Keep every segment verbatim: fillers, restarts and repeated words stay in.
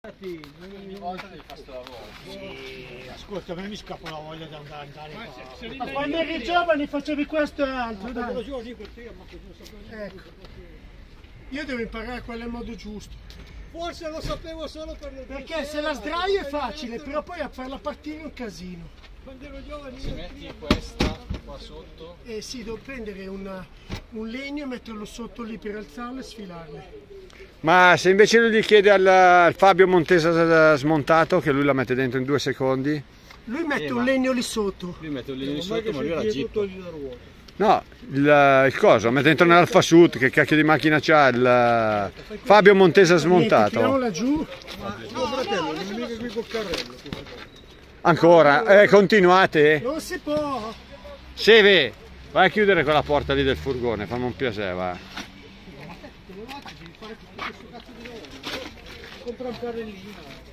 Ogni volta devi fare sto lavoro. Sì, ascolta, a me mi scappa la voglia di andare, andare Ma, qua. se, se Ma quando eri giovane facevi questo e altro, no, dai. giovane così, ma così non sapevo. Ecco. Io devo imparare quello in modo giusto. Forse lo sapevo solo per le Perché se la sdrai è facile, però poi a farla partire è un casino. Quando ero giovane Se io metti questa qua sotto, Eh sì, devo prendere una- un legno e metterlo sotto lì per alzarlo e sfilarle. Ma se invece lui gli chiede al, al Fabio Montesa smontato, che lui la mette dentro in due secondi? Lui mette Eh, un ma- legno lì sotto. lui mette il legno non sotto, ma lui era Jeep. tutto gli da ruota. No, il, il coso, mette dentro nell'Alfa Sud, che cacchio di macchina c'ha il Fabio Montesa Niente, smontato. tiriamola giù. Tuo fratello, non mica qui col carrello. Ancora? Eh, continuate? Non si può. Seve, vai a chiudere quella porta lì del furgone, fammi un piacere, va. Compra un carrellino.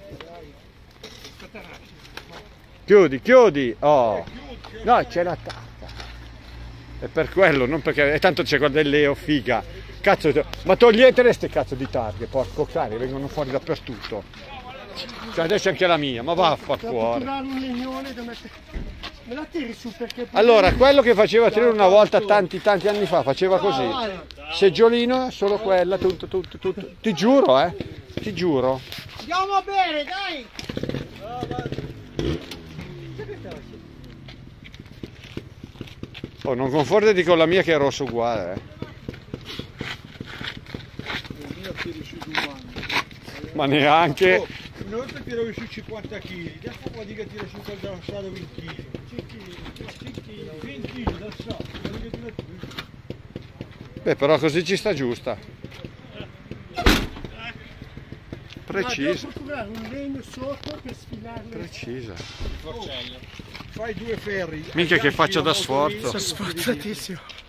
Chiudi, chiudi! Oh! No, c'è la tacca. È per quello, non perché... E tanto c'è quella del Leo, figa. Cazzo, ma toglietele ste cazzo di targhe, porco cane, vengono fuori dappertutto. Cioè adesso anche la mia, ma va a far Devo fuori. tirare un legnone da mettere. Me la tiri su perché. Allora, quello che faceva Trino una volta tanti tanti anni fa, faceva così. Seggiolino, solo quella, tutto, tutto, tutto. Ti giuro, eh, ti giuro. Andiamo a bere, dai! Oh, non confonderti con la mia che è rosso uguale, eh. Il mio tiri su due anni. Ma neanche. Oh, una volta tiravo su cinquanta chili, adesso vuol dire che tira su quel dalla strada venti chili. venti chili dal sasso, vuol dire che tira su. Beh, però così ci sta giusta. Precisa. Devo procurare un legno sotto per sfilarle. Precisa. Forcello. Fai due ferri. Minchia che faccia da Agganci la sforzo. Sono sforzatissimo.